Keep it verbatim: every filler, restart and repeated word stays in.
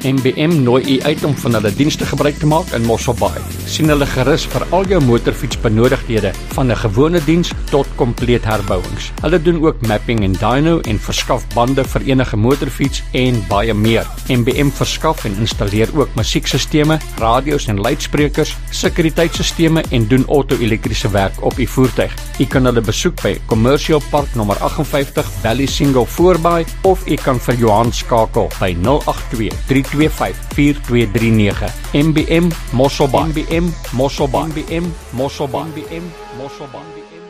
M B M nooi u uit om van hulle dienste gebruik te maak in Mosselbaai. Sien hulle gerus vir al jou motorfietsbenodigdhede, van 'n gewone diens tot kompleet herbouings. Hulle doen ook mapping en dyno en verskaf bande vir enige motorfiets en baie meer. M B M verskaf en installeer ook musieksisteme, radio's en luidsprekers, sekuriteitssisteme en doen auto-elektriese werk op u voertuig. U kan hulle besoek by Commercial Park nommer agt vyf agt Valley Single voorbaai of u kan vir Johan skakel by nul agt twee drie twee vyf vier twee drie nege. M B M Mosselbaai. M B M Mosselbaai. M B M Mosselbaai. M B M Mosselbaai.